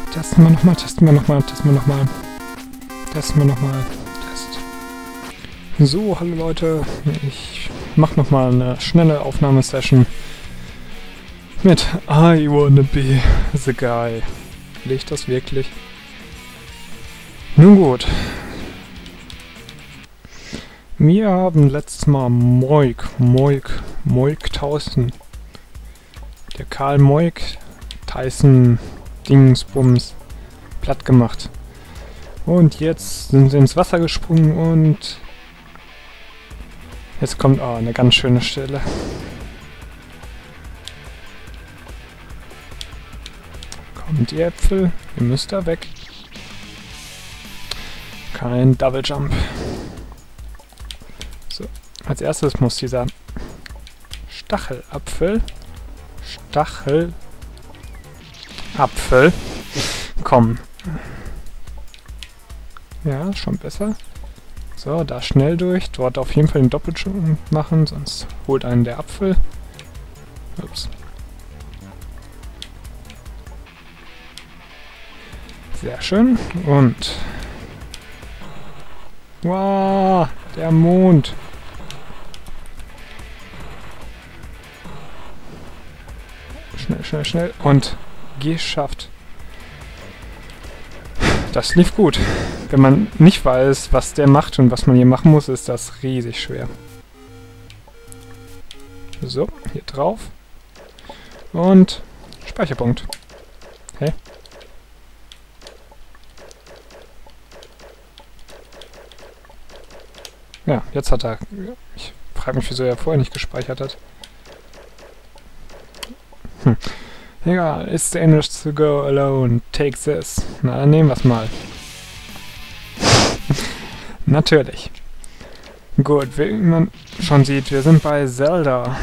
Testen wir nochmal, testen wir nochmal, testen wir nochmal. Testen wir nochmal. Test. So, hallo Leute. Ich mache nochmal eine schnelle Aufnahmesession mit I wanna be the guy. Will ich das wirklich? Nun gut. Wir haben letztes Mal Moik 1000. Der Karl Moik Tyson Dingsbums platt gemacht. Und jetzt sind sie ins Wasser gesprungen und jetzt kommt eine ganz schöne Stelle. Kommt die Äpfel, ihr müsst da weg. Kein Double Jump. So, als erstes muss dieser Stachelapfel kommen. Ja, schon besser. So, da schnell durch. Dort auf jeden Fall den Doppeljump machen, sonst holt einen der Apfel. Ups. Sehr schön. Und... wow, der Mond. Schnell, schnell, schnell. Und geschafft. Das lief gut. Wenn man nicht weiß, was der macht und was man hier machen muss, ist das riesig schwer. So, hier drauf. Und Speicherpunkt. Hä? Ja, jetzt hat er... Ich frage mich, wieso er vorher nicht gespeichert hat. Egal, it's dangerous to go alone. Take this. Na, dann nehmen wir es mal. Natürlich. Gut, wie man schon sieht, wir sind bei Zelda.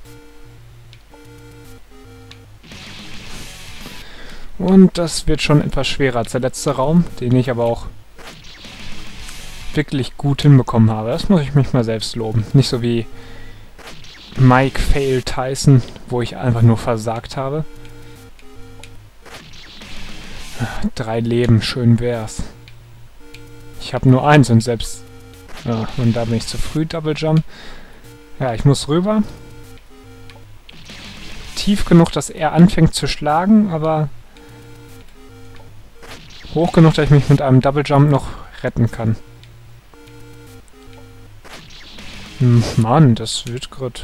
Und das wird schon etwas schwerer als der letzte Raum, den ich aber auch wirklich gut hinbekommen habe. Das muss ich mich mal selbst loben. Nicht so wie Mike Fail Tyson, wo ich einfach nur versagt habe. 3 Leben, schön wär's. Ich habe nur 1 und selbst... ja, und da bin ich zu früh, Double Jump. Ja, ich muss rüber. Tief genug, dass er anfängt zu schlagen, aber... hoch genug, dass ich mich mit einem Double Jump noch retten kann. Mann, das wird gerade...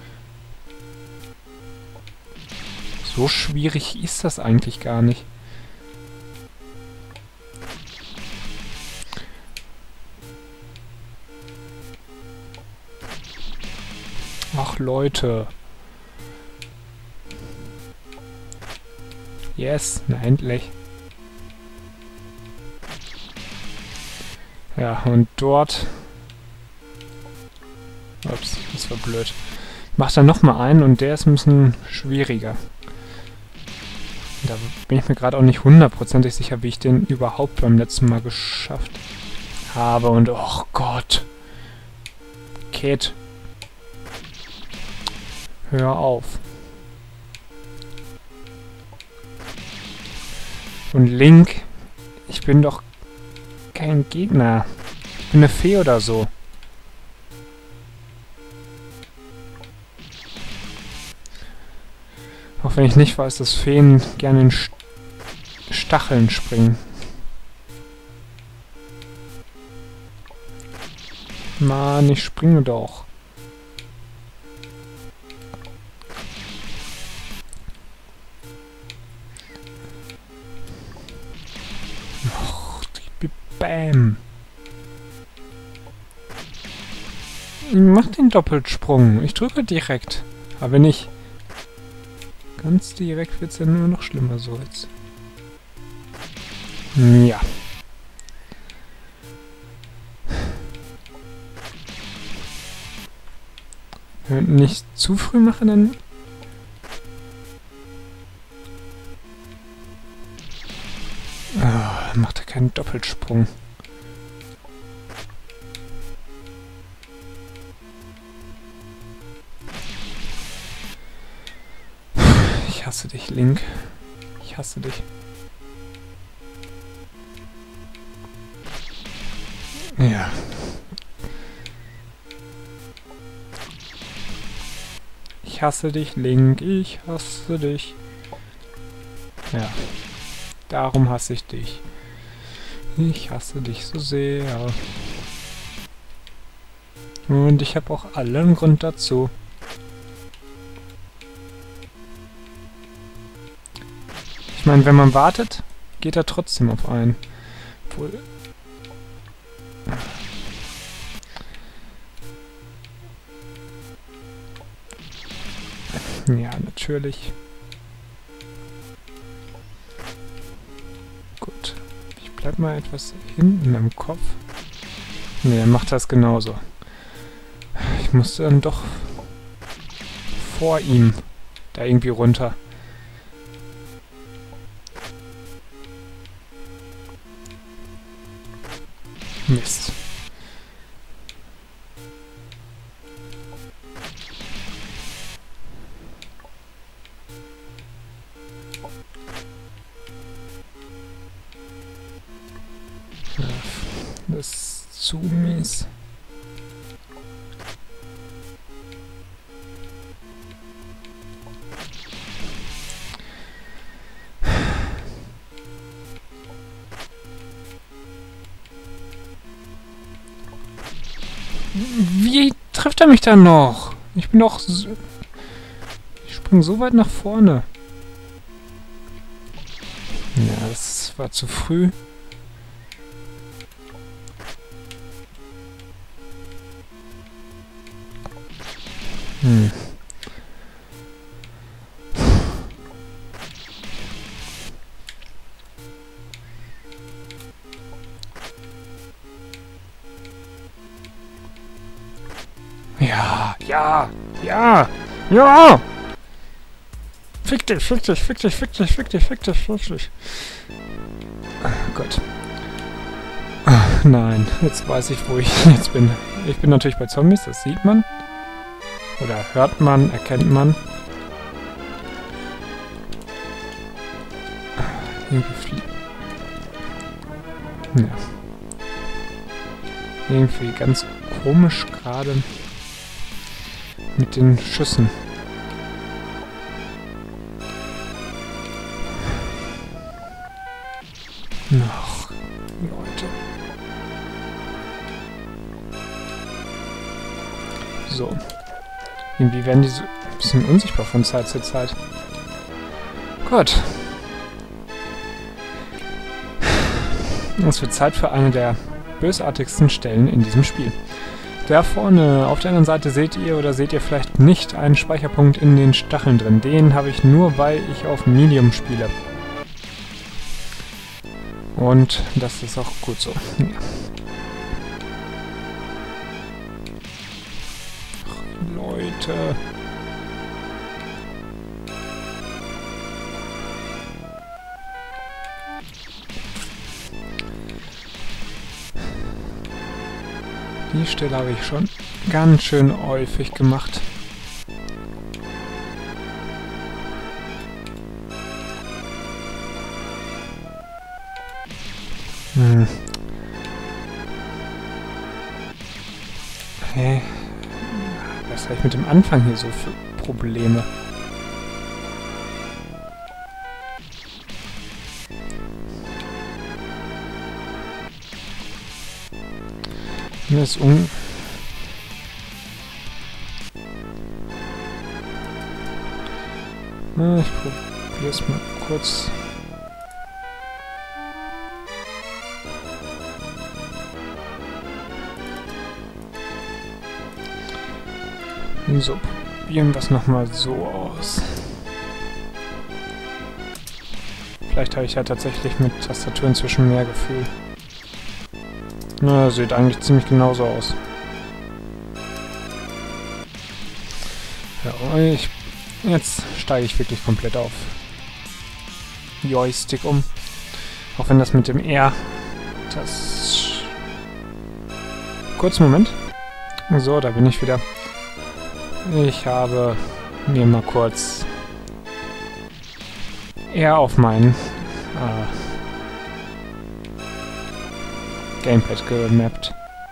so schwierig ist das eigentlich gar nicht. Ach Leute. Yes, na endlich. Ja, und dort... ups, das war blöd. Macht dann nochmal einen und der ist ein bisschen schwieriger. Da bin ich mir gerade auch nicht hundertprozentig sicher, wie ich den überhaupt beim letzten Mal geschafft habe. Und oh Gott. Kate. Hör auf. Und Link, ich bin doch kein Gegner. Ich bin eine Fee oder so. Auch wenn ich nicht weiß, dass Feen gerne in Stacheln springen. Mann, ich springe doch. Bam. Ich mach den Doppelsprung. Ich drücke direkt. Aber wenn ich... ganz direkt wird es ja nur noch schlimmer so jetzt. Ja. Wenn ich nicht zu früh mache, dann... macht er keinen Doppelsprung. Ich hasse dich, Link. Ich hasse dich. Ja. Ich hasse dich, Link, ich hasse dich. Ja. Darum hasse ich dich. Ich hasse dich so sehr. Und ich habe auch allen Grund dazu. Ich meine, wenn man wartet, geht er trotzdem auf einen. Obwohl... Ja, natürlich. Gut. Ich bleib mal etwas hinten im Kopf. Ne, er macht das genauso. Ich musste dann doch vor ihm da irgendwie runter. Mist. Das ist zu mies. Wie trifft er mich dann noch? Ich bin doch so... Ich spring so weit nach vorne. Ja, das war zu früh. Ja, ja, ja, ja! Fick dich, fick dich, fick dich, fick dich, fick dich, fick dich, fick dich. Oh Gott. Ach, nein, jetzt weiß ich, wo ich jetzt bin. Ich bin natürlich bei Zombies, das sieht man. Oder hört man, erkennt man. Irgendwie ja. Irgendwie ganz komisch gerade mit den Schüssen. Ach, Leute. So. Irgendwie werden die so ein bisschen unsichtbar von Zeit zu Zeit. Gut. Es wird Zeit für eine der bösartigsten Stellen in diesem Spiel. Da vorne auf der anderen Seite seht ihr oder seht ihr vielleicht nicht einen Speicherpunkt in den Stacheln drin. Den habe ich nur, weil ich auf Medium spiele. Und das ist auch gut so. Ja. Ach, Leute. Die Stelle habe ich schon ganz schön häufig gemacht. Hä? Was habe ich mit dem Anfang hier so für Probleme? Mir ist Na, ich probiere es mal kurz. So, probieren wir es nochmal so aus. Vielleicht habe ich ja tatsächlich mit Tastatur inzwischen mehr Gefühl. Na, sieht eigentlich ziemlich genauso aus. Ja, jetzt steige ich wirklich komplett auf Joystick um. Auch wenn das mit dem R... Kurzen Moment. So, da bin ich wieder. Ich habe mir mal kurz R auf mein Gamepad gemappt.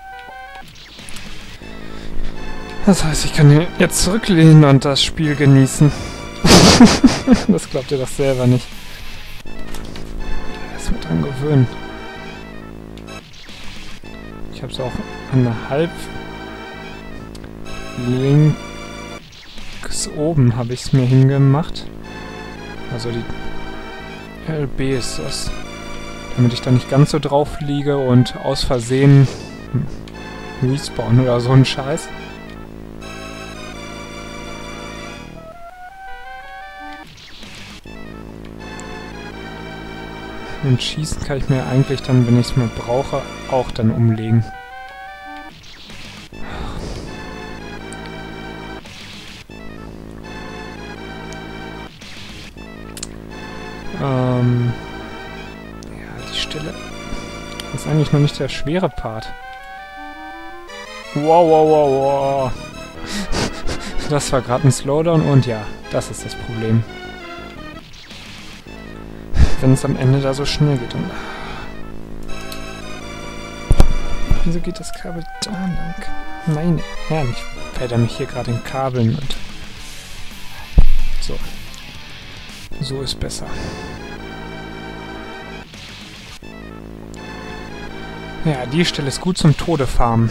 Das heißt, ich kann hier jetzt zurücklehnen und das Spiel genießen. Das glaubt ihr doch selber nicht. Erst mal dran gewöhnen. Ich habe es auch an der halb links oben habe ich es mir hingemacht. Also die LB ist das. Damit ich da nicht ganz so drauf liege und aus Versehen respawn oder so ein Scheiß. Und schießen kann ich mir eigentlich dann, wenn ich es mal brauche, auch dann umlegen. Ja, die Stille ist eigentlich noch nicht der schwere Part. Wow, wow, wow, wow. Das war gerade ein Slowdown und ja, das ist das Problem. Wenn es am Ende da so schnell geht und... Wieso geht das Kabel da lang? Meine Herren, ich verder mich hier gerade in Kabeln und... So. So ist besser. Ja, die Stelle ist gut zum Tode farmen.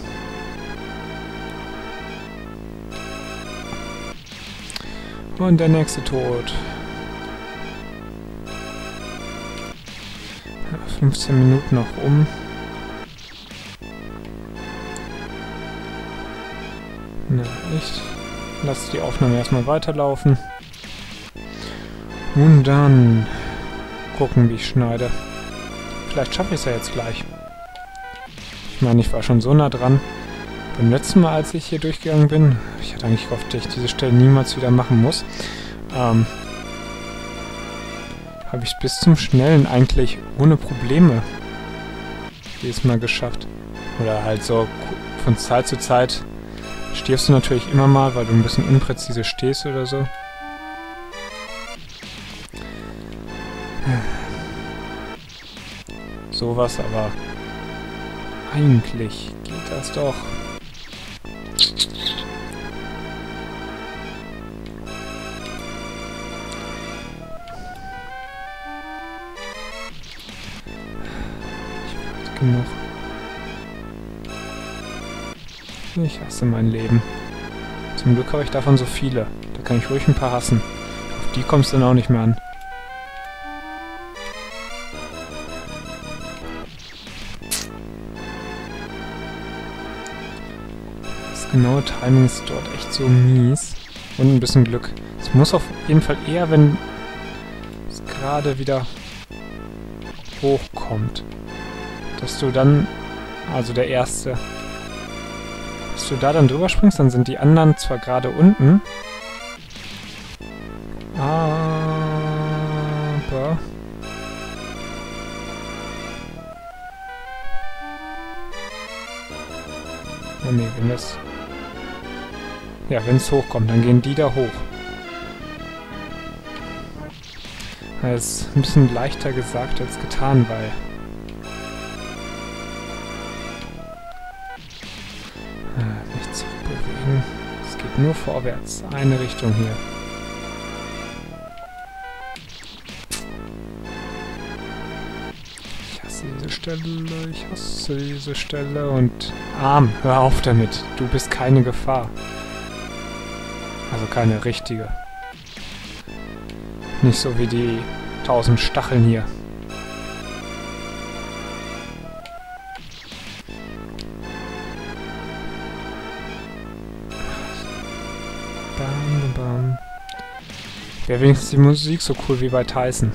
Und der nächste Tod. 15 Minuten noch um. Na, ich lasse die Aufnahme erstmal weiterlaufen. Und dann gucken, wie ich schneide. Vielleicht schaffe ich es ja jetzt gleich. Ich meine, ich war schon so nah dran. Beim letzten Mal, als ich hier durchgegangen bin, ich hatte eigentlich gehofft, dass ich diese Stelle niemals wieder machen muss, habe ich es bis zum Schnellen eigentlich ohne Probleme jedes Mal geschafft. Oder halt so von Zeit zu Zeit stirbst du natürlich immer mal, weil du ein bisschen unpräzise stehst oder so. Sowas, aber eigentlich geht das doch. Genug. Ich hasse mein Leben. Zum Glück habe ich davon so viele. Da kann ich ruhig ein paar hassen. Auf die kommst du dann auch nicht mehr an. Das genaue Timing ist dort echt so mies. Und ein bisschen Glück. Es muss auf jeden Fall eher, wenn es gerade wieder hochkommt. Dass du dann, also der erste, dass du da dann drüber springst, dann sind die anderen zwar gerade unten, aber oh nee, wenn das, ja, wenn es hochkommt, dann gehen die da hoch. Das ist ein bisschen leichter gesagt als getan, weil nicht zurückbewegen. Es geht nur vorwärts. Eine Richtung hier. Ich hasse diese Stelle. Ich hasse diese Stelle. Und Arm, hör auf damit. Du bist keine Gefahr. Also keine richtige. Nicht so wie die 1000 Stacheln hier. Bam, bam. Wäre wenigstens die Musik so cool wie bei Tyson.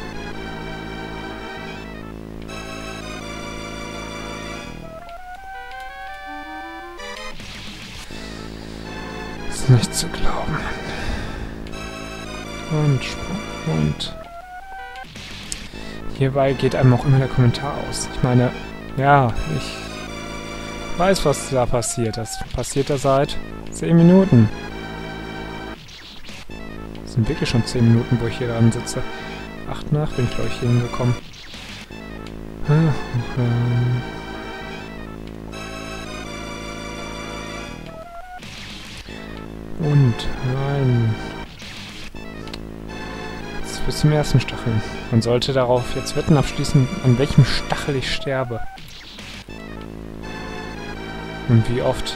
Ist nicht zu glauben. Und Sprung und... Hierbei geht einem auch immer der Kommentar aus. Ich meine, ja, ich weiß, was da passiert. Das passiert da seit 10 Minuten. Das sind wirklich schon 10 Minuten, wo ich hier dran sitze. 8 nach bin ich, glaube ich, hier hingekommen. Und rein. Jetzt bis zum ersten Stachel. Man sollte darauf jetzt Wetten abschließen, an welchem Stachel ich sterbe. Und wie oft.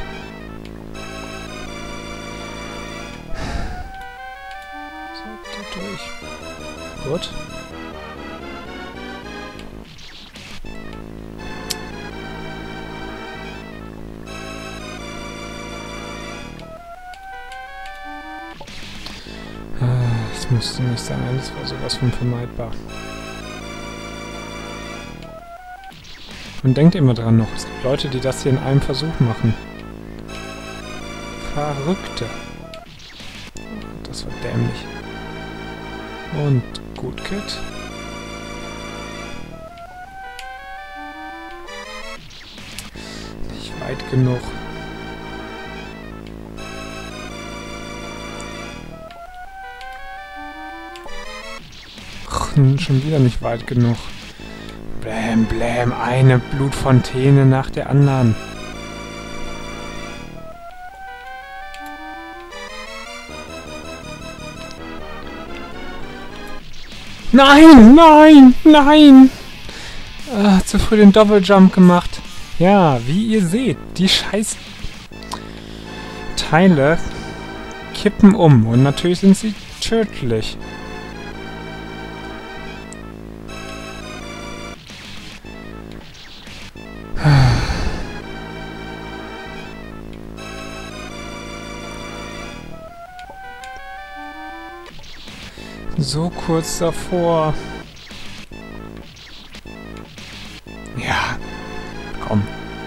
So, da durch. Gut. Das musste nicht sein, das war sowas von vermeidbar. Und denkt immer dran noch, es gibt Leute, die das hier in einem Versuch machen. Verrückte. Das war dämlich. Und gut, Kit. Nicht weit genug. Schon wieder nicht weit genug. Bläm, bläm, eine Blutfontäne nach der anderen. Nein, nein, nein! Zu früh den Doppeljump gemacht. Ja, wie ihr seht, die scheiß Teile kippen um. Und natürlich sind sie tödlich. So kurz davor. Ja, komm.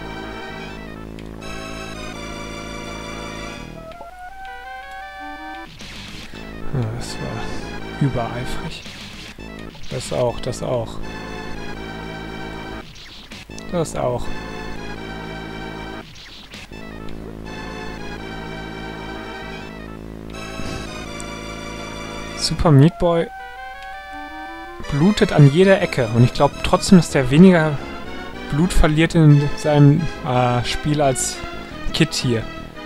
Das war übereifrig. Das auch, das auch. Das auch. Super Meat Boy blutet an jeder Ecke und ich glaube trotzdem, dass der weniger Blut verliert in seinem Spiel als Kit hier.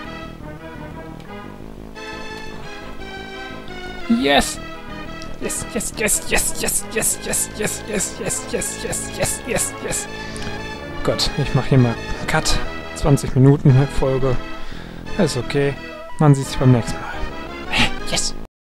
Yes! Yes, yes, yes, yes, yes, yes, yes, yes, yes, yes, yes, yes, yes, yes, yes. Gut, ich mache hier mal Cut. 20 Minuten Folge. Ist okay. Man sieht sich beim nächsten Mal.